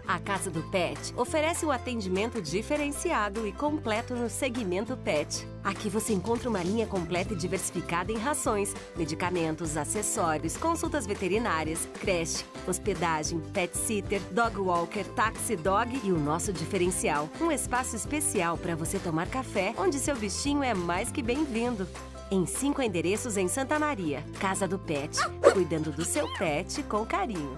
A Casa do Pet oferece o atendimento diferenciado e completo no segmento pet. Aqui você encontra uma linha completa e diversificada em rações, medicamentos, acessórios, consultas veterinárias, creche, hospedagem, pet sitter, dog walker, taxi dog e o nosso diferencial, um espaço especial para você tomar café, onde seu bichinho é mais que bem-vindo. Em 5 endereços em Santa Maria. Casa do Pet, cuidando do seu pet com carinho.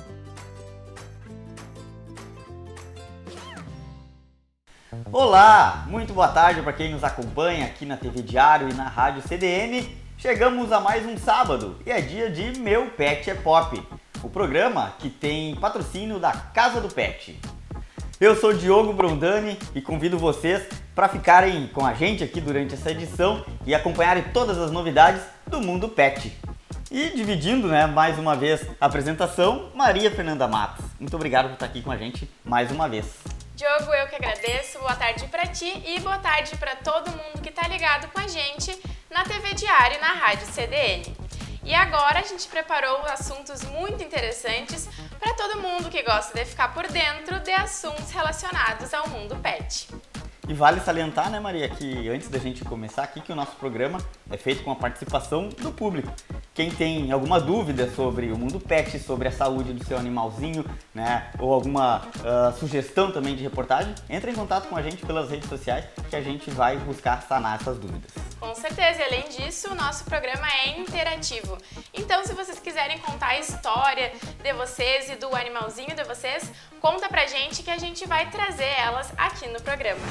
Olá, muito boa tarde para quem nos acompanha aqui na TV Diário e na Rádio CDN. Chegamos a mais um sábado e é dia de Meu Pet é Pop, o programa que tem patrocínio da Casa do Pet. Eu sou Diogo Brondani e convido vocês para ficarem com a gente aqui durante essa edição e acompanharem todas as novidades do mundo pet. E dividindo, mais uma vez a apresentação, Maria Fernanda Matos. Muito obrigado por estar aqui com a gente mais uma vez. Diogo, eu que agradeço, boa tarde pra ti e boa tarde pra todo mundo que tá ligado com a gente na TV Diário e na Rádio CDN. E agora a gente preparou assuntos muito interessantes para todo mundo que gosta de ficar por dentro de assuntos relacionados ao mundo pet. E vale salientar, Maria, que antes da gente começar aqui, que o nosso programa é feito com a participação do público. Quem tem alguma dúvida sobre o mundo pet, sobre a saúde do seu animalzinho, ou alguma sugestão também de reportagem, entre em contato com a gente pelas redes sociais que a gente vai buscar sanar essas dúvidas. Com certeza, e além disso, o nosso programa é interativo. Então, se vocês quiserem contar a história de vocês e do animalzinho de vocês, conta pra gente que a gente vai trazer elas aqui no programa.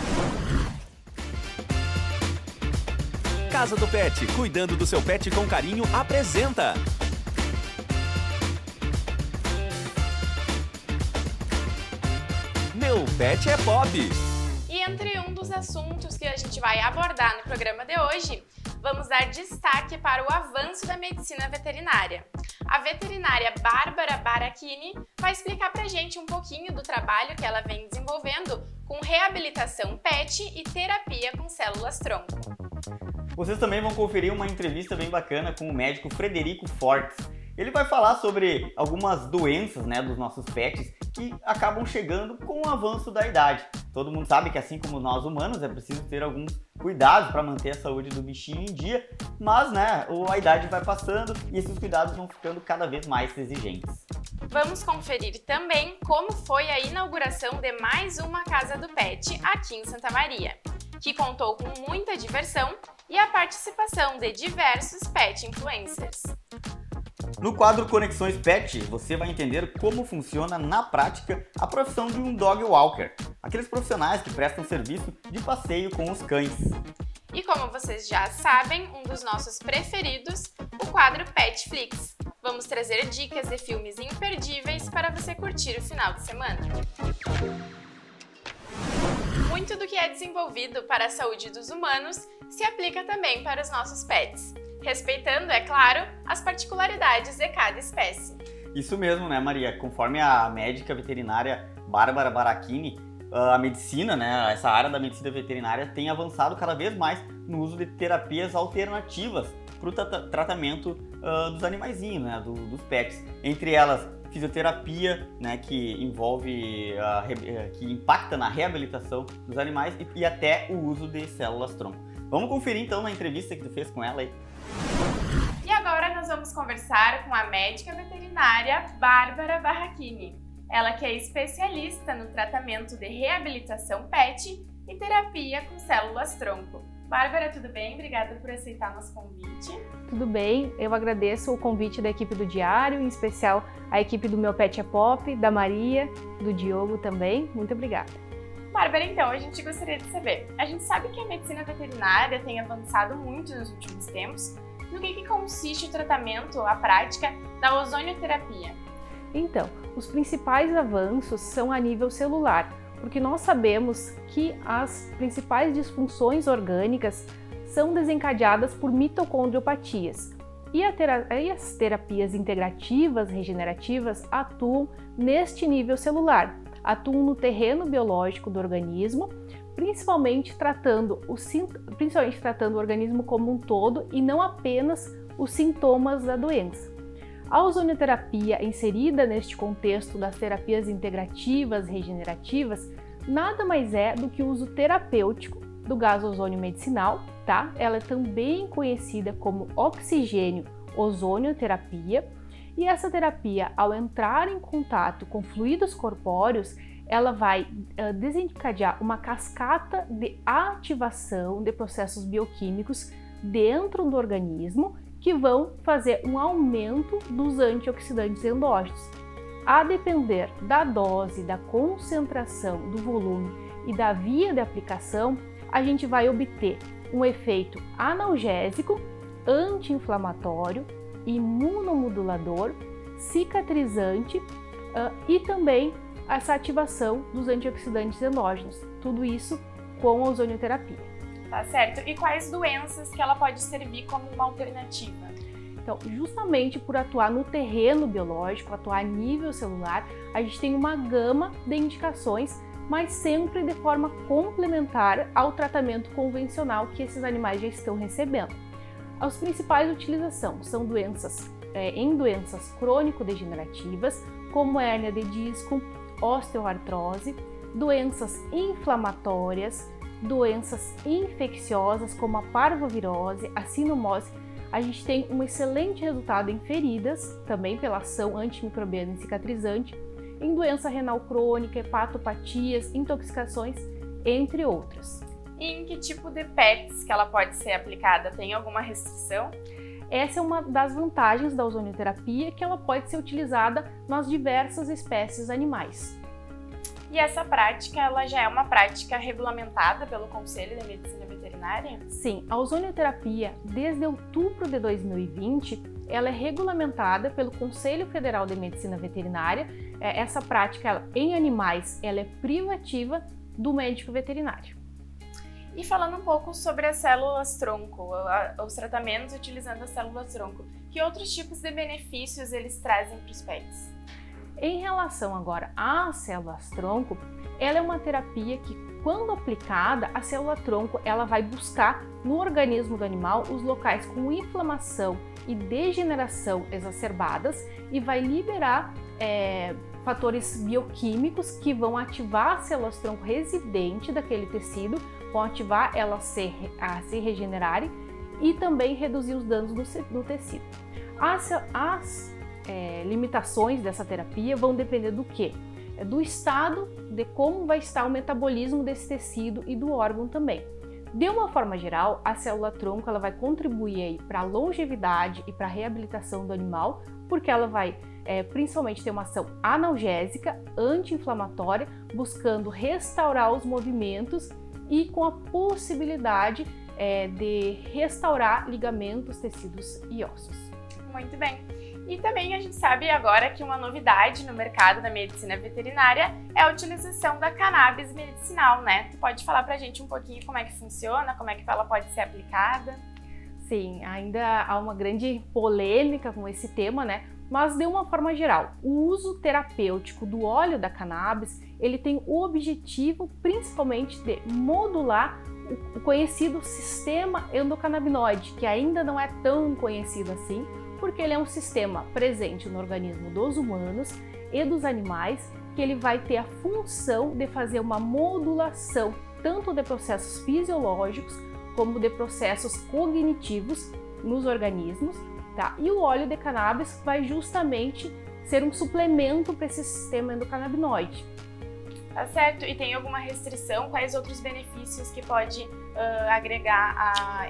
Casa do Pet, cuidando do seu pet com carinho, apresenta... Meu Pet é Pop! E entre um dos assuntos que a gente vai abordar no programa de hoje, vamos dar destaque para o avanço da medicina veterinária. A veterinária Bárbara Barachini vai explicar pra gente um pouquinho do trabalho que ela vem desenvolvendo com reabilitação pet e terapia com células-tronco. Vocês também vão conferir uma entrevista bem bacana com o médico Frederico Fortes. Ele vai falar sobre algumas doenças dos nossos pets que acabam chegando com o avanço da idade. Todo mundo sabe que, assim como nós humanos, é preciso ter alguns cuidados para manter a saúde do bichinho em dia, mas a idade vai passando e esses cuidados vão ficando cada vez mais exigentes. Vamos conferir também como foi a inauguração de mais uma Casa do Pet aqui em Santa Maria, que contou com muita diversão e a participação de diversos pet influencers. No quadro Conexões Pet, você vai entender como funciona na prática a profissão de um dog walker, aqueles profissionais que prestam serviço de passeio com os cães. E como vocês já sabem, um dos nossos preferidos, o quadro Petflix. Vamos trazer dicas de filmes imperdíveis para você curtir o final de semana. Muito do que é desenvolvido para a saúde dos humanos se aplica também para os nossos pets, respeitando, é claro, as particularidades de cada espécie. Isso mesmo, Maria? Conforme a médica veterinária Bárbara Barachini, a medicina, essa área da medicina veterinária tem avançado cada vez mais no uso de terapias alternativas para o tratamento dos animaizinhos, dos pets. Entre elas, fisioterapia, que envolve, que impacta na reabilitação dos animais e até o uso de células-tronco. Vamos conferir então na entrevista que tu fez com ela aí. E agora nós vamos conversar com a médica veterinária Bárbara Barachini. Ela que é especialista no tratamento de reabilitação pet e terapia com células-tronco. Bárbara, tudo bem? Obrigada por aceitar nosso convite. Tudo bem, eu agradeço o convite da equipe do Diário, em especial a equipe do Meu Pet é Pop, da Maria, do Diogo também. Muito obrigada. Bárbara, então, a gente gostaria de saber, a gente sabe que a medicina veterinária tem avançado muito nos últimos tempos. No que consiste o tratamento, a prática da ozonioterapia? Então, os principais avanços são a nível celular, porque nós sabemos que as principais disfunções orgânicas são desencadeadas por mitocondriopatias. E as terapias integrativas, regenerativas, atuam neste nível celular, atuam no terreno biológico do organismo, principalmente tratando o organismo como um todo e não apenas os sintomas da doença. A ozonioterapia, inserida neste contexto das terapias integrativas regenerativas, nada mais é do que o uso terapêutico do gás ozônio medicinal, tá? Ela é também conhecida como oxigênio-ozonioterapia, e essa terapia, ao entrar em contato com fluidos corpóreos, ela vai desencadear uma cascata de ativação de processos bioquímicos dentro do organismo que vão fazer um aumento dos antioxidantes endógenos. A depender da dose, da concentração, do volume e da via de aplicação, a gente vai obter um efeito analgésico, anti-inflamatório, imunomodulador, cicatrizante e também essa ativação dos antioxidantes endógenos. Tudo isso com a ozonioterapia. Tá certo. E quais doenças que ela pode servir como uma alternativa? Então, justamente por atuar no terreno biológico, atuar a nível celular, a gente tem uma gama de indicações, mas sempre de forma complementar ao tratamento convencional que esses animais já estão recebendo. As principais utilizações são doenças crônico-degenerativas, como hérnia de disco, osteoartrose, doenças inflamatórias, doenças infecciosas como a parvovirose, a sinomose. A gente tem um excelente resultado em feridas, também pela ação antimicrobiana e cicatrizante, em doença renal crônica, hepatopatias, intoxicações, entre outras. E em que tipo de PETs que ela pode ser aplicada? Tem alguma restrição? Essa é uma das vantagens da ozonioterapia, que ela pode ser utilizada nas diversas espécies animais. E essa prática, ela já é uma prática regulamentada pelo Conselho de Medicina Veterinária? Sim, a ozonioterapia, desde outubro de 2020, ela é regulamentada pelo Conselho Federal de Medicina Veterinária. Essa prática em animais, ela é privativa do médico veterinário. E falando um pouco sobre as células-tronco, os tratamentos utilizando as células-tronco, que outros tipos de benefícios eles trazem para os pets? Em relação agora às células-tronco, ela é uma terapia que, quando aplicada, a célula-tronco ela vai buscar no organismo do animal os locais com inflamação e degeneração exacerbadas e vai liberar fatores bioquímicos que vão ativar as células-tronco residente daquele tecido, vão ativar elas a se regenerarem e também reduzir os danos do tecido. As limitações dessa terapia vão depender do quê? Do estado, de como vai estar o metabolismo desse tecido e do órgão também. De uma forma geral, a célula-tronco ela vai contribuir para a longevidade e para a reabilitação do animal, porque ela vai principalmente ter uma ação analgésica, anti-inflamatória, buscando restaurar os movimentos e com a possibilidade de restaurar ligamentos, tecidos e ossos. Muito bem. E também a gente sabe agora que uma novidade no mercado da medicina veterinária é a utilização da cannabis medicinal, né? Tu pode falar pra gente um pouquinho como é que funciona, como é que ela pode ser aplicada? Sim, ainda há uma grande polêmica com esse tema, né? Mas de uma forma geral, o uso terapêutico do óleo da cannabis, ele tem o objetivo principalmente de modular o conhecido sistema endocannabinoide, que ainda não é tão conhecido assim, porque ele é um sistema presente no organismo dos humanos e dos animais, que ele vai ter a função de fazer uma modulação tanto de processos fisiológicos como de processos cognitivos nos organismos, tá? E o óleo de cannabis vai justamente ser um suplemento para esse sistema endocannabinoide. Tá certo. E tem alguma restrição? Quais outros benefícios que pode agregar a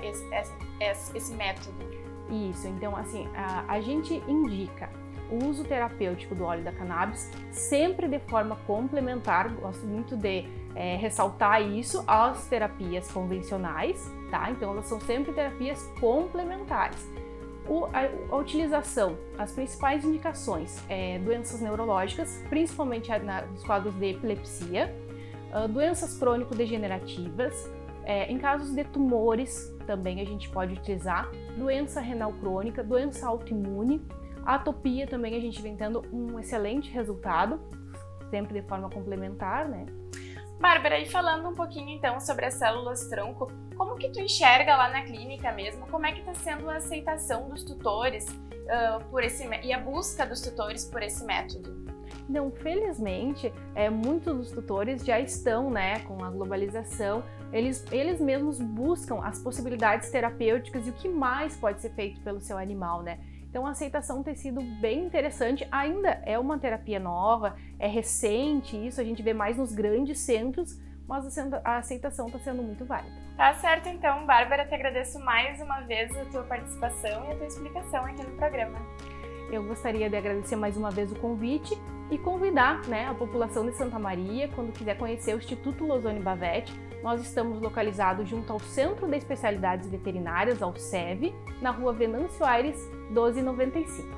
esse método? Isso, então assim, a gente indica o uso terapêutico do óleo da cannabis sempre de forma complementar, gosto muito de ressaltar isso, às terapias convencionais, tá? Então elas são sempre terapias complementares. A utilização, as principais indicações, doenças neurológicas, principalmente nos quadros de epilepsia, doenças crônico-degenerativas, em casos de tumores também a gente pode utilizar, doença renal crônica, doença autoimune, atopia também a gente vem tendo um excelente resultado, sempre de forma complementar, né? Bárbara, e falando um pouquinho então sobre as células-tronco, como que tu enxerga lá na clínica mesmo? Como é que está sendo a aceitação dos tutores e a busca dos tutores por esse método? Não, felizmente, muitos dos tutores já estão, né, com a globalização, eles mesmos buscam as possibilidades terapêuticas e o que mais pode ser feito pelo seu animal, né? Então a aceitação tem sido bem interessante, ainda é uma terapia nova, é recente isso, a gente vê mais nos grandes centros, mas a aceitação está sendo muito válida. Tá certo então, Bárbara, te agradeço mais uma vez a tua participação e a tua explicação aqui no programa. Eu gostaria de agradecer mais uma vez o convite e convidar, né, a população de Santa Maria, quando quiser conhecer o Instituto Lozoni Bavete. Nós estamos localizados junto ao Centro de Especialidades Veterinárias, ao SEV, na rua Venâncio Aires, 1295.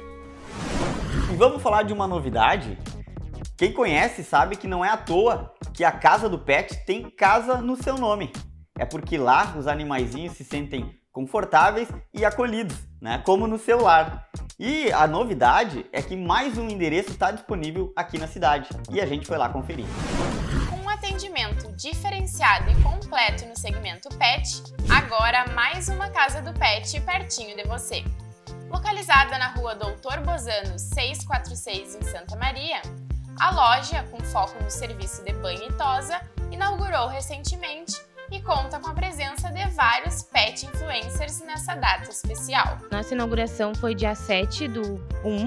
E vamos falar de uma novidade? Quem conhece sabe que não é à toa que a Casa do Pet tem casa no seu nome. É porque lá os animaizinhos se sentem confortáveis e acolhidos, né? Como no seu lar. E a novidade é que mais um endereço está disponível aqui na cidade e a gente foi lá conferir. Um atendimento diferenciado e completo no segmento pet, agora mais uma Casa do Pet pertinho de você. Localizada na rua Doutor Bozano 646 em Santa Maria, a loja, com foco no serviço de banho e tosa, inaugurou recentemente e conta com a presença de vários pet influencers nessa data especial. Nossa inauguração foi dia 7/1.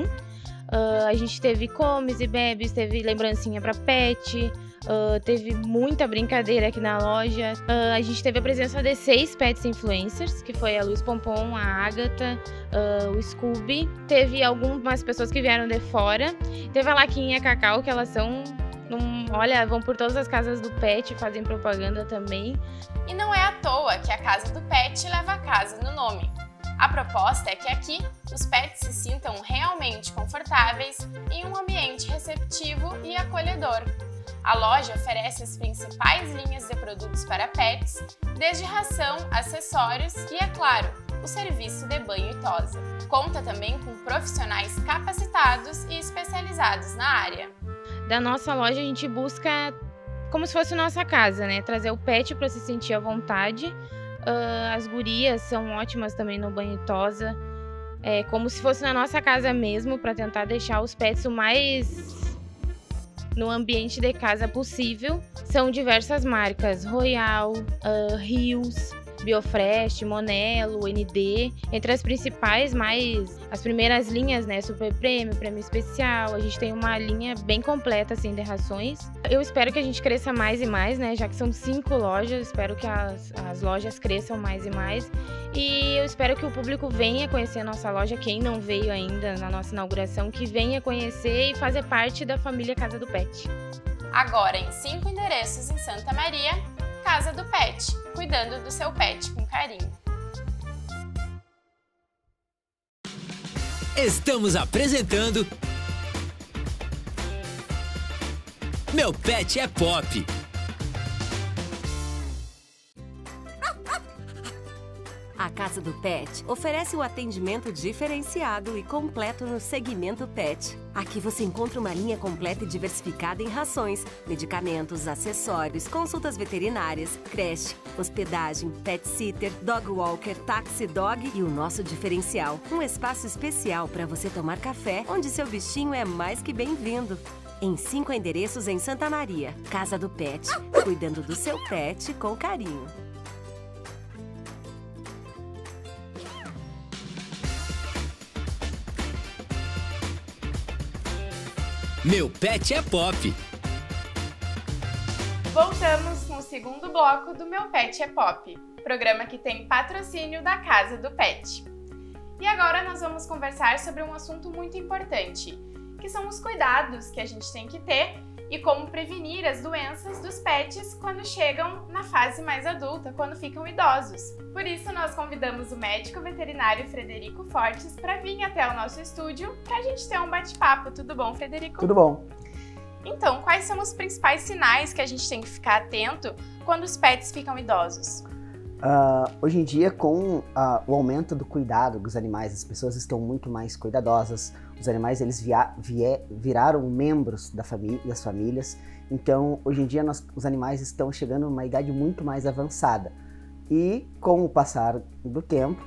A gente teve comes e bebes, teve lembrancinha para pet, teve muita brincadeira aqui na loja. A gente teve a presença de 6 pets influencers, que foi a Luiz Pompom, a Agatha, o Scooby. Teve algumas pessoas que vieram de fora. Teve a Laquinha e a Cacau, que elas são... Olha, vão por todas as casas do pet, fazem propaganda também. E não é à toa que a Casa do Pet leva a casa no nome. A proposta é que aqui os pets se sintam realmente confortáveis em um ambiente receptivo e acolhedor. A loja oferece as principais linhas de produtos para pets, desde ração, acessórios e, é claro, o serviço de banho e tosa. Conta também com profissionais capacitados e especializados na área. Da nossa loja a gente busca como se fosse nossa casa, né? Trazer o pet para se sentir à vontade. As gurias são ótimas também no banho e tosa. É como se fosse na nossa casa mesmo, para tentar deixar os pets o mais no ambiente de casa possível. São diversas marcas, Royal, Rios, Biofresh, Monelo, ND, entre as principais, as primeiras linhas, né, Super Prêmio, Prêmio Especial. A gente tem uma linha bem completa, assim, de rações. Eu espero que a gente cresça mais e mais, né, já que são 5 lojas, espero que as lojas cresçam mais e mais. E eu espero que o público venha conhecer a nossa loja, quem não veio ainda na nossa inauguração, que venha conhecer e fazer parte da família Casa do Pet. Agora em 5 endereços em Santa Maria, Casa do Pet, cuidando do seu pet com carinho. Estamos apresentando Meu Pet é Pop. A Casa do Pet oferece o atendimento diferenciado e completo no segmento pet. Aqui você encontra uma linha completa e diversificada em rações, medicamentos, acessórios, consultas veterinárias, creche, hospedagem, pet sitter, dog walker, taxi dog e o nosso diferencial, um espaço especial para você tomar café, onde seu bichinho é mais que bem-vindo. Em 5 endereços em Santa Maria, Casa do Pet, cuidando do seu pet com carinho. Meu Pet é Pop. Voltamos com o segundo bloco do Meu Pet é Pop, programa que tem patrocínio da Casa do Pet. E agora nós vamos conversar sobre um assunto muito importante, que são os cuidados que a gente tem que ter e como prevenir as doenças dos pets quando chegam na fase mais adulta, quando ficam idosos. Por isso, nós convidamos o médico veterinário Frederico Fortes para vir até o nosso estúdio para a gente ter um bate-papo. Tudo bom, Frederico? Tudo bom. Então, quais são os principais sinais que a gente tem que ficar atento quando os pets ficam idosos? Hoje em dia, com o aumento do cuidado dos animais, as pessoas estão muito mais cuidadosas. Os animais eles viraram membros das famílias. Então, hoje em dia, os animais estão chegando numa idade muito mais avançada. E com o passar do tempo,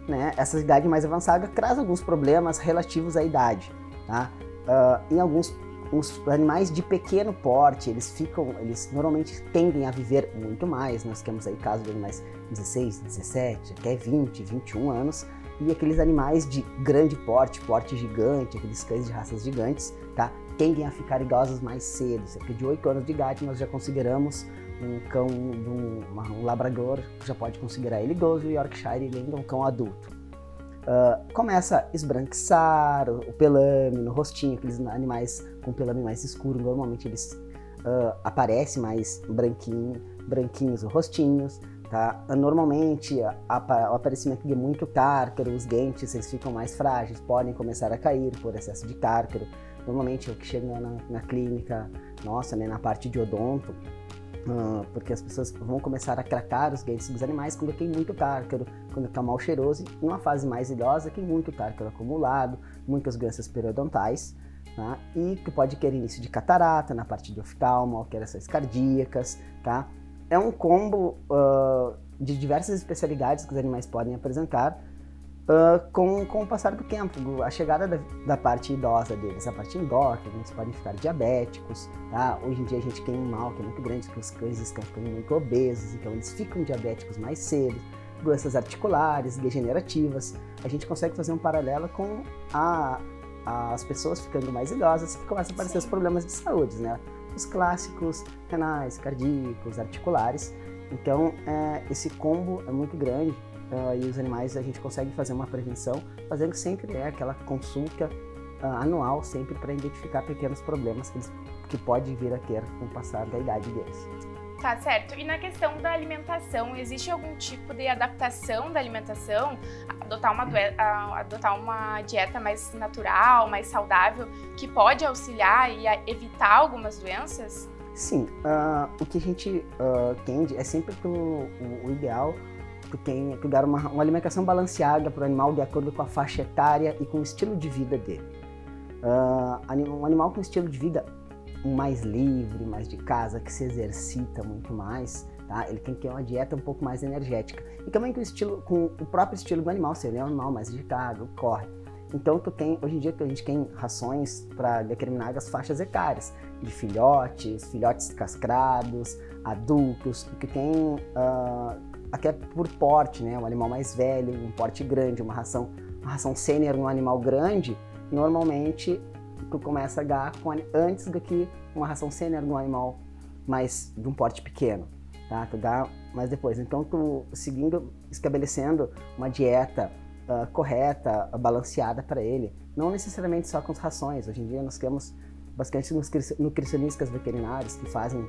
né, essa idade mais avançada traz alguns problemas relativos à idade, tá? Em alguns os animais de pequeno porte, eles normalmente tendem a viver muito mais. Nós temos aí casos de animais 16, 17, até 20, 21 anos, e aqueles animais de grande porte gigante, aqueles cães de raças gigantes, tá, tendem a ficar idosos mais cedo. Cerca de 8 anos de idade nós já consideramos um cão, um labrador, já pode considerar ele idoso, e o Yorkshire ele ainda é um cão adulto. Começa a esbranquiçar o pelame no rostinho, aqueles animais com pelame mais escuro, normalmente eles aparecem mais branquinhos os rostinhos, tá? Normalmente o aparecimento de muito cárcaro, os dentes eles ficam mais frágeis, podem começar a cair por excesso de cárcaro. Normalmente é o que chega na clínica nossa, né, na parte de odonto, porque as pessoas vão começar a cracar os dentes dos animais quando tem muito cárcaro, quando está mal cheiroso. Em uma fase mais idosa, tem muito cárcaro acumulado, muitas doenças periodontais, tá? E que pode ter início de catarata na parte de oftalmo, alterações cardíacas, tá? É um combo de diversas especialidades que os animais podem apresentar com o passar do tempo, a chegada da parte idosa deles, a parte endócrina, eles podem ficar diabéticos, tá? Hoje em dia a gente tem um mal que é muito grande, que os cães estão ficando muito obesos, então eles ficam diabéticos mais cedo, doenças articulares, degenerativas. A gente consegue fazer um paralelo com as pessoas ficando mais idosas, que começam a aparecer os problemas de saúde, né? Os clássicos renais, cardíacos, articulares. Então esse combo é muito grande. E os animais a gente consegue fazer uma prevenção, fazendo sempre aquela consulta anual, sempre para identificar pequenos problemas que pode vir a ter com o passar da idade deles. Tá certo. E na questão da alimentação, existe algum tipo de adaptação da alimentação? Adotar uma dieta mais natural, mais saudável, que pode auxiliar e evitar algumas doenças? Sim. O que a gente tende é sempre o ideal que dar uma alimentação balanceada para o animal de acordo com a faixa etária e com o estilo de vida dele. Um animal com estilo de vida mais livre, mais de casa, que se exercita muito mais, tá? Ele tem que ter uma dieta um pouco mais energética. E também com o próprio estilo do animal, se ele é um animal mais agitado, corre. Então hoje em dia a gente tem rações para determinadas faixas etárias, de filhotes cascrados, adultos, que tem até por porte, né? Um animal mais velho, um porte grande, uma ração sênior num animal grande, normalmente tu começa a dar antes do que uma ração sênior num animal mais de um porte pequeno, tá? Tu dá mais depois. Então tu estabelecendo uma dieta correta, balanceada para ele, não necessariamente só com as rações. Hoje em dia nós temos bastante nutricionistas veterinários que fazem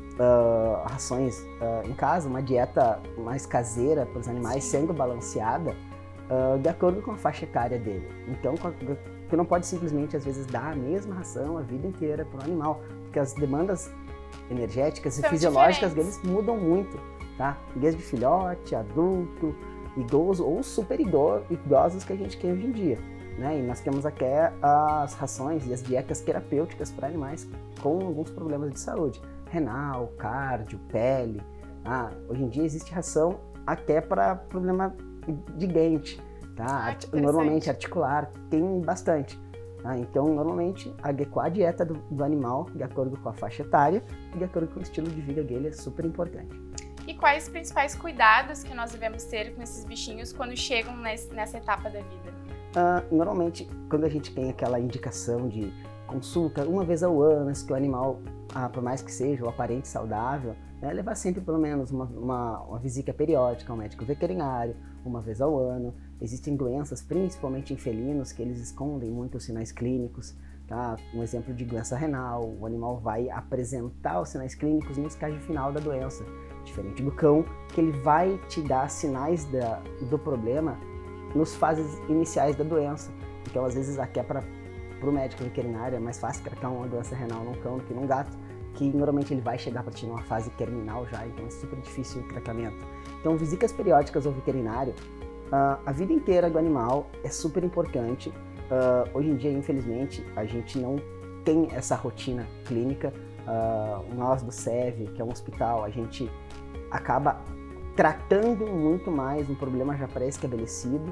rações em casa, uma dieta mais caseira para os animais, sendo balanceada de acordo com a faixa etária dele. Então, tu não pode simplesmente, às vezes, dar a mesma ração a vida inteira para o animal, porque as demandas energéticas e fisiológicas deles mudam muito, tá? Desde filhote, adulto, idoso ou super idosos que a gente tem hoje em dia, né? E nós temos até as rações e as dietas terapêuticas para animais com alguns problemas de saúde. Renal, cardio, pele. Hoje em dia existe ração até para problema de dente, tá? Normalmente articular tem bastante. Tá? Então, normalmente, adequar a dieta do animal de acordo com a faixa etária e de acordo com o estilo de vida dele é super importante. E quais os principais cuidados que nós devemos ter com esses bichinhos quando chegam nessa etapa da vida? Normalmente, quando a gente tem aquela indicação de consulta uma vez ao ano, que o animal, por mais que seja o aparente saudável, né, levar sempre pelo menos uma visita periódica ao médico veterinário, uma vez ao ano. Existem doenças, principalmente em felinos, que eles escondem muito os sinais clínicos. Tá? Um exemplo de doença renal, o animal vai apresentar os sinais clínicos no estágio final da doença, diferente do cão, que ele vai te dar sinais do problema nos fases iniciais da doença. Então, às vezes, até para o médico veterinário é mais fácil tratar uma doença renal num cão do que num gato, que normalmente ele vai chegar para ti numa fase terminal já, então é super difícil o tratamento. Então, visitas periódicas ao veterinário, a vida inteira do animal é super importante. Hoje em dia, infelizmente, a gente não tem essa rotina clínica. Nós do SEV, que é um hospital, a gente acaba tratando muito mais um problema já pré-estabelecido,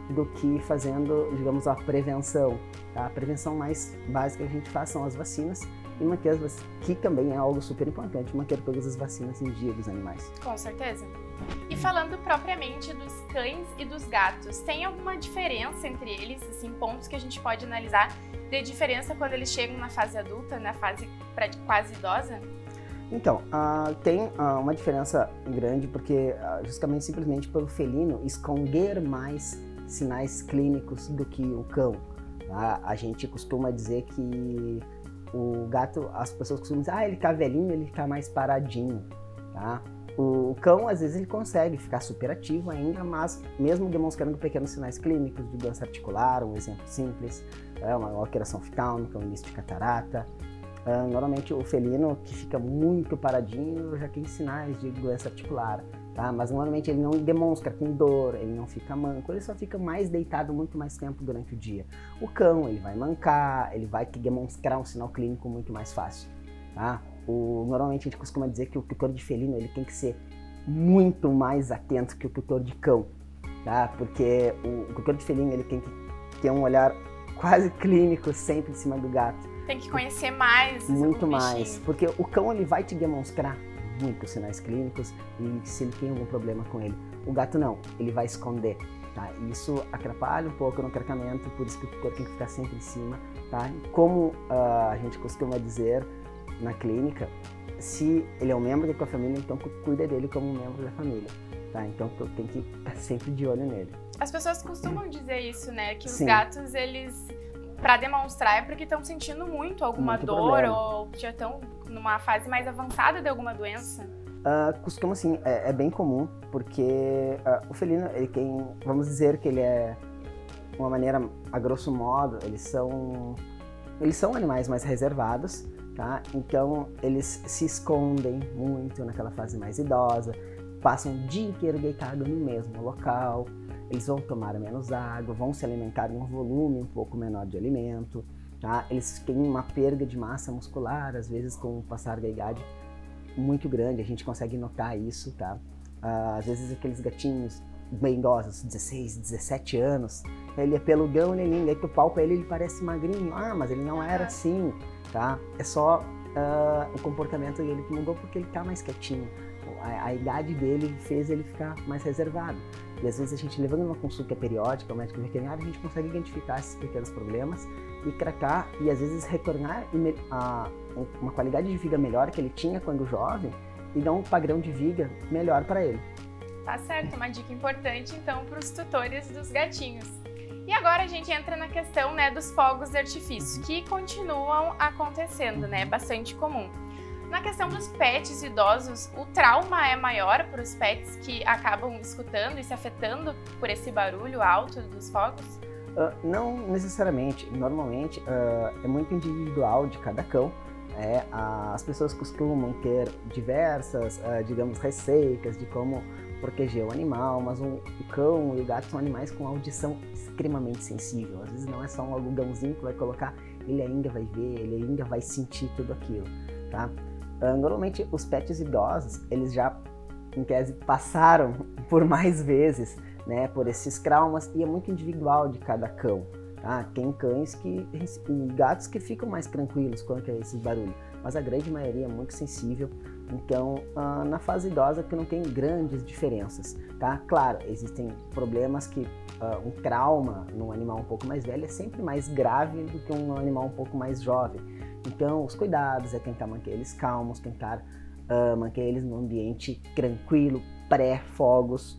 do que fazendo, digamos, a prevenção. Tá? A prevenção mais básica que a gente faz são as vacinas e manter que também é algo super importante, manter todas as vacinas em dia dos animais. Com certeza. E falando propriamente dos cães e dos gatos, tem alguma diferença entre eles, assim, pontos que a gente pode analisar de diferença quando eles chegam na fase adulta, na fase quase idosa? Então, tem uma diferença grande porque justamente simplesmente pelo felino esconder mais sinais clínicos do que o cão. Tá? A gente costuma dizer que o gato, as pessoas costumam dizer, ele tá velhinho, ele tá mais paradinho, tá? O cão, às vezes, ele consegue ficar super ativo ainda, mas mesmo demonstrando pequenos sinais clínicos de doença articular, um exemplo simples, uma alteração fitálmica, um início de catarata. Normalmente o felino que fica muito paradinho já tem sinais de doença articular, tá? Mas normalmente ele não demonstra com dor, ele não fica manco, ele só fica mais deitado muito mais tempo durante o dia. O cão, ele vai mancar, ele vai demonstrar um sinal clínico muito mais fácil, tá? Normalmente a gente costuma dizer que o tutor de felino ele tem que ser muito mais atento que o tutor de cão, tá? Porque o tutor de felino ele tem que ter um olhar quase clínico sempre em cima do gato. Tem que conhecer mais. Muito mais, porque o cão ele vai te demonstrar muitos sinais clínicos e se ele tem algum problema com ele. O gato não, ele vai esconder, tá? Isso atrapalha um pouco no tratamento, por isso que o tutor tem que ficar sempre em cima, tá? E como a gente costuma dizer na clínica, se ele é um membro da tua família, então cuida dele como um membro da família, tá? Então tu tem que estar sempre de olho nele. As pessoas costumam dizer isso, né? Que os Sim. gatos, eles, pra demonstrar, é porque estão sentindo alguma Muito dor problema. ou já estão numa fase mais avançada de alguma doença. Costuma, assim, é bem comum, porque o felino, ele tem, vamos dizer que ele é, de uma maneira, a grosso modo, eles são animais mais reservados, tá? Então, eles se escondem muito naquela fase mais idosa, passam o dia inteiro deitado no mesmo local, eles vão tomar menos água, vão se alimentar em um volume um pouco menor de alimento, tá? Eles têm uma perda de massa muscular, às vezes com o passar da idade muito grande, a gente consegue notar isso, tá? Às vezes aqueles gatinhos bem idosos, 16, 17 anos, ele é peludão, ele é lindo, aí tu palpa ele parece magrinho, mas ele não era assim, tá? É só o comportamento dele que mudou porque ele tá mais quietinho. A idade dele fez ele ficar mais reservado. E às vezes a gente levando uma consulta periódica ao médico veterinário, a gente consegue identificar esses pequenos problemas e tratar e às vezes retornar uma qualidade de vida melhor que ele tinha quando jovem e dar um padrão de vida melhor para ele. Tá certo, uma dica importante então para os tutores dos gatinhos. E agora a gente entra na questão, né, dos fogos de artifício, que continuam acontecendo, né, bastante comum. Na questão dos pets idosos, o trauma é maior para os pets que acabam escutando e se afetando por esse barulho alto dos fogos? Não necessariamente. Normalmente é muito individual de cada cão. As pessoas costumam ter diversas, digamos, receitas de como proteger o animal, mas o cão e o gato são animais com audição extremamente sensível. Às vezes não é só um algodãozinho que vai colocar, ele ainda vai ver, ele ainda vai sentir tudo aquilo, tá? Normalmente os pets idosos, eles já, em tese, passaram por mais vezes, né, por esses traumas e é muito individual de cada cão, tá? Tem cães e gatos que ficam mais tranquilos quanto a esse barulho, mas a grande maioria é muito sensível, então na fase idosa que não tem grandes diferenças, tá? Claro, existem problemas que um trauma num animal um pouco mais velho é sempre mais grave do que um animal um pouco mais jovem. Então, os cuidados é tentar manter eles calmos, tentar manter eles num ambiente tranquilo, pré-fogos.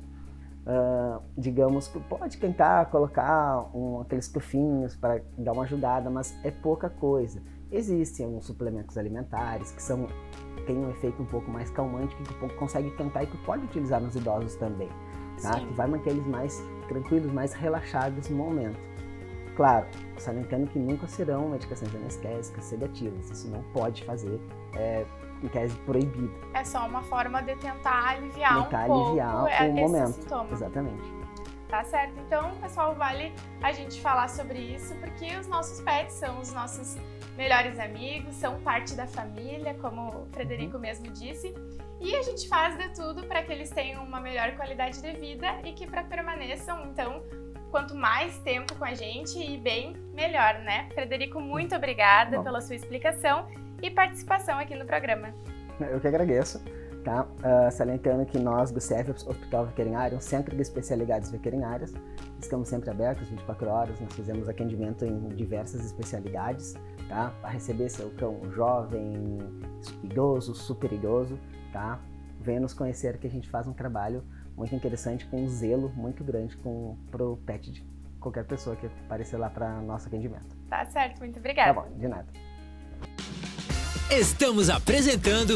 Digamos que pode tentar colocar aqueles tufinhos para dar uma ajudada, mas é pouca coisa. Existem alguns suplementos alimentares que têm um efeito um pouco mais calmante, que tu consegue tentar e tu pode utilizar nos idosos também, tá? Que vai manter eles mais tranquilos, mais relaxados no momento. Claro, salientando que nunca serão medicações anestésicas, sedativas, isso não pode fazer, em tese proibido. É só uma forma de tentar aliviar pouco o momento. Sintoma. Exatamente. Tá certo? Então, pessoal, vale a gente falar sobre isso, porque os nossos pets são os nossos melhores amigos, são parte da família, como o Frederico mesmo disse, e a gente faz de tudo para que eles tenham uma melhor qualidade de vida e que permaneçam, então, quanto mais tempo com a gente e bem, melhor, né? Frederico, muito obrigada pela sua explicação e participação aqui no programa. Eu que agradeço, tá? Salientando que nós do CEF, Hospital Veterinário, um centro de especialidades veterinárias, estamos sempre abertos 24 horas, nós fazemos atendimento em diversas especialidades, tá? Para receber seu cão jovem, idoso, super idoso, tá? Venha nos conhecer que a gente faz um trabalho muito interessante, com um zelo muito grande pro pet de qualquer pessoa que aparecer lá para nosso atendimento. Tá certo, muito obrigada. Tá bom, de nada. Estamos apresentando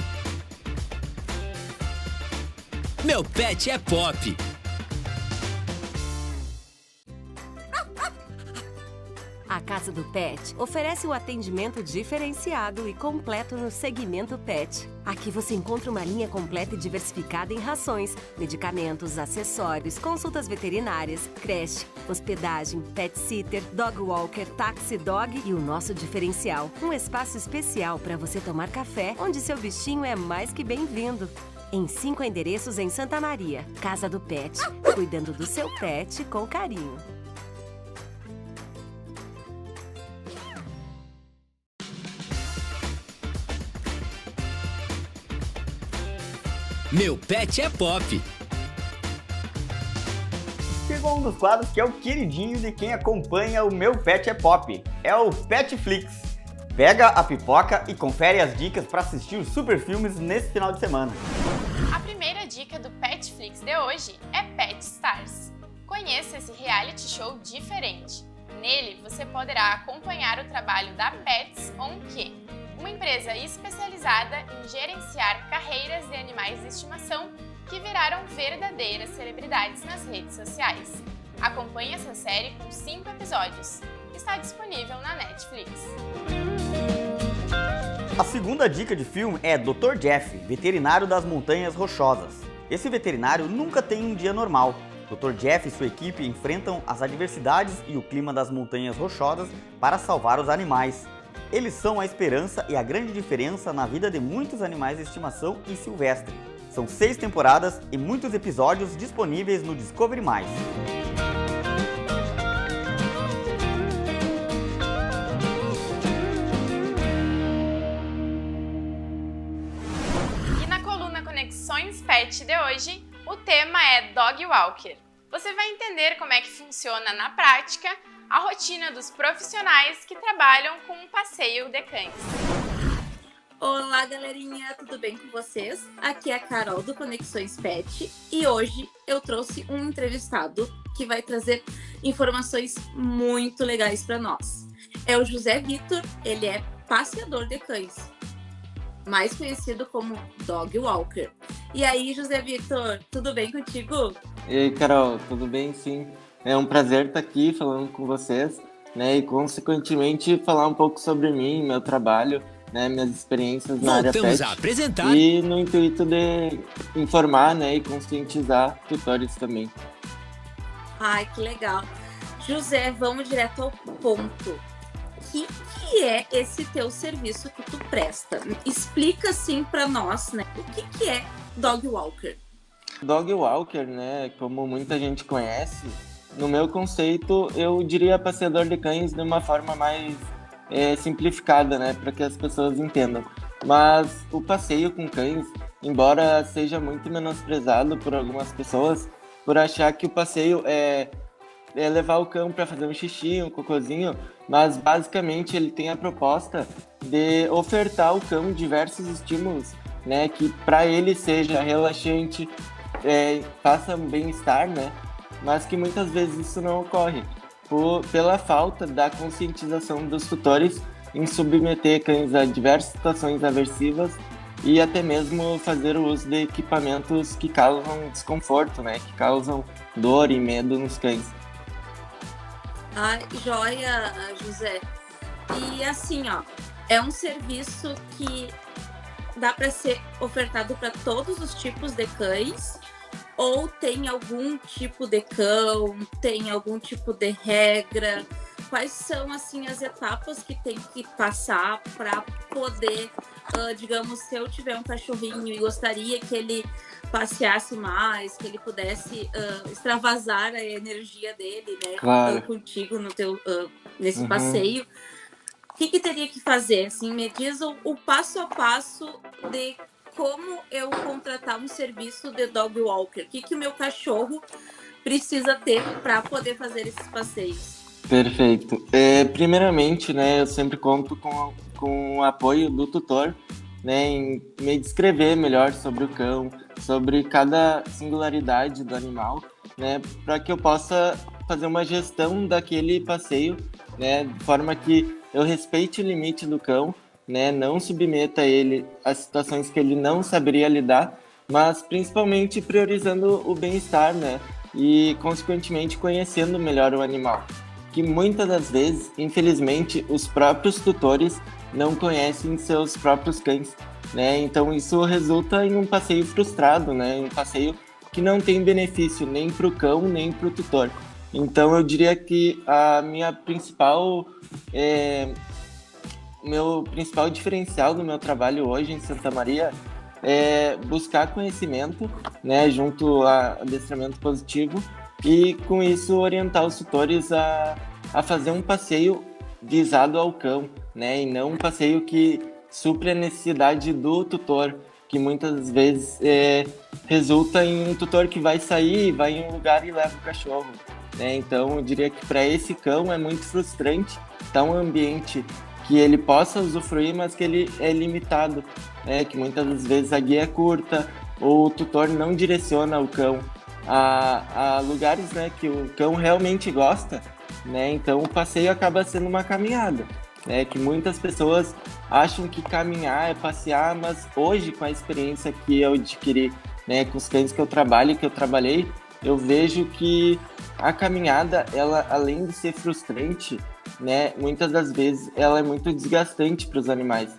Meu Pet é Pop. A Casa do Pet oferece o atendimento diferenciado e completo no segmento pet. Aqui você encontra uma linha completa e diversificada em rações, medicamentos, acessórios, consultas veterinárias, creche, hospedagem, pet sitter, dog walker, taxi dog e o nosso diferencial, um espaço especial para você tomar café, onde seu bichinho é mais que bem-vindo. Em 5 endereços em Santa Maria. Casa do Pet, cuidando do seu pet com carinho. Meu Pet é Pop. Chegou um dos quadros que é o queridinho de quem acompanha o Meu Pet é Pop. É o Petflix. Pega a pipoca e confere as dicas para assistir os super filmes nesse final de semana. A primeira dica do Petflix de hoje é Pet Stars. Conheça esse reality show diferente. Nele, você poderá acompanhar o trabalho da Pets On Que, uma empresa especializada em gerenciar carreiras de animais de estimação que viraram verdadeiras celebridades nas redes sociais. Acompanhe essa série com 5 episódios. Está disponível na Netflix. A segunda dica de filme é Dr. Jeff, veterinário das Montanhas Rochosas. Esse veterinário nunca tem um dia normal. Dr. Jeff e sua equipe enfrentam as adversidades e o clima das Montanhas Rochosas para salvar os animais. Eles são a esperança e a grande diferença na vida de muitos animais de estimação e silvestre. São 6 temporadas e muitos episódios disponíveis no Discovery+. E na coluna Conexões Pet de hoje, o tema é Dog Walker. Você vai entender como é que funciona na prática a rotina dos profissionais que trabalham com um passeio de cães. Olá, galerinha, tudo bem com vocês? Aqui é a Carol do Conexões Pet e hoje eu trouxe um entrevistado que vai trazer informações muito legais para nós. É o José Vitor, ele é passeador de cães, mais conhecido como Dog Walker. E aí, José Vitor, tudo bem contigo? E aí, Carol, tudo bem? Sim. É um prazer estar aqui falando com vocês, né? E, consequentemente, falar um pouco sobre mim, meu trabalho, né? Minhas experiências na área pet. A apresentar. E no intuito de informar, né? E conscientizar tutores também. Ai, que legal. José, vamos direto ao ponto. O que é esse teu serviço que tu presta? Explica, assim, para nós, né? O que é Dog Walker? Dog Walker, né? Como muita gente conhece, no meu conceito, eu diria passeador de cães de uma forma mais simplificada, né? Para que as pessoas entendam. Mas o passeio com cães, embora seja muito menosprezado por algumas pessoas, por achar que o passeio é levar o cão para fazer um xixi, um cocôzinho, mas basicamente ele tem a proposta de ofertar ao cão diversos estímulos, né? Que para ele seja relaxante, faça um bem-estar, né? Mas que muitas vezes isso não ocorre pela falta da conscientização dos tutores em submeter cães a diversas situações aversivas e até mesmo fazer o uso de equipamentos que causam desconforto, né? Que causam dor e medo nos cães. Ah, joia, José. E assim, ó, é um serviço que dá para ser ofertado para todos os tipos de cães? Ou tem algum tipo de cão, tem algum tipo de regra? Quais são, assim, as etapas que tem que passar para poder, digamos, se eu tiver um cachorrinho e gostaria que ele passeasse mais, que ele pudesse extravasar a energia dele, né? Claro. Contigo no teu, nesse passeio. O que teria que fazer? Assim, me diz o passo a passo de como eu contratar um serviço de dog walker. O que o meu cachorro precisa ter para poder fazer esses passeios? Perfeito. Primeiramente, né, eu sempre conto com o apoio do tutor, né, em me descrever melhor sobre o cão, sobre cada singularidade do animal, né, para que eu possa fazer uma gestão daquele passeio, né, de forma que eu respeite o limite do cão, né, não submeta ele a situações que ele não saberia lidar, mas principalmente priorizando o bem-estar, né, e consequentemente conhecendo melhor o animal, que muitas das vezes, infelizmente, os próprios tutores não conhecem seus próprios cães, né, então isso resulta em um passeio frustrado, né, um passeio que não tem benefício nem para o cão, nem para o tutor. Então eu diria que a minha meu principal diferencial do meu trabalho hoje em Santa Maria é buscar conhecimento, né, junto a adestramento positivo, e com isso orientar os tutores a fazer um passeio visado ao cão, né, e não um passeio que supre a necessidade do tutor, que muitas vezes resulta em um tutor que vai sair, vai em um lugar e leva o cachorro, né? Então eu diria que para esse cão é muito frustrante estar um ambiente que ele possa usufruir, mas que ele é limitado, né? Que muitas das vezes a guia é curta, ou o tutor não direciona o cão a lugares, né, que o cão realmente gosta, né? Então o passeio acaba sendo uma caminhada, né? Que muitas pessoas acham que caminhar é passear, mas hoje, com a experiência que eu adquiri, né, com os cães que eu trabalho e que eu trabalhei, eu vejo que a caminhada, ela, além de ser frustrante, né, muitas das vezes ela é muito desgastante para os animais.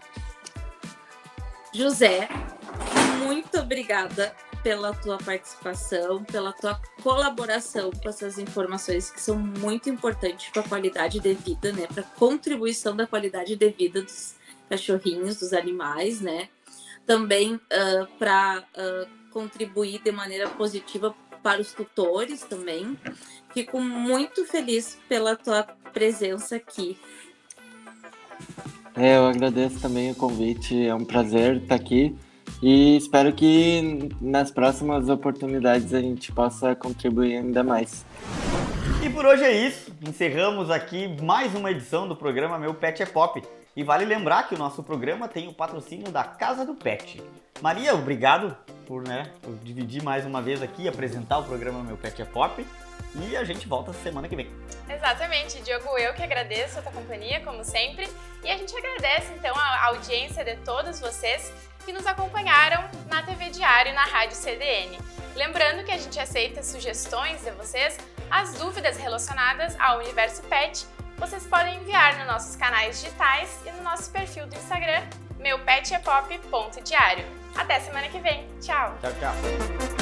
José, muito obrigada pela tua participação, pela tua colaboração com essas informações que são muito importantes para a qualidade de vida, né, para a contribuição da qualidade de vida dos cachorrinhos, dos animais, né, também para contribuir de maneira positiva para os tutores também. Fico muito feliz pela tua presença aqui. Eu agradeço também o convite, é um prazer estar aqui e espero que nas próximas oportunidades a gente possa contribuir ainda mais. E por hoje é isso, encerramos aqui mais uma edição do programa Meu Pet é Pop. E vale lembrar que o nosso programa tem o patrocínio da Casa do Pet. Maria, obrigado por dividir mais uma vez aqui, apresentar o programa Meu Pet é Pop. E a gente volta semana que vem. Exatamente, Diogo, eu que agradeço a tua companhia, como sempre. E a gente agradece, então, a audiência de todos vocês que nos acompanharam na TV Diário e na Rádio CDN. Lembrando que a gente aceita sugestões de vocês, as dúvidas relacionadas ao universo pet, vocês podem enviar nos nossos canais digitais e no nosso perfil do Instagram, meupetepop.diário. Até semana que vem. Tchau! Tchau, tchau!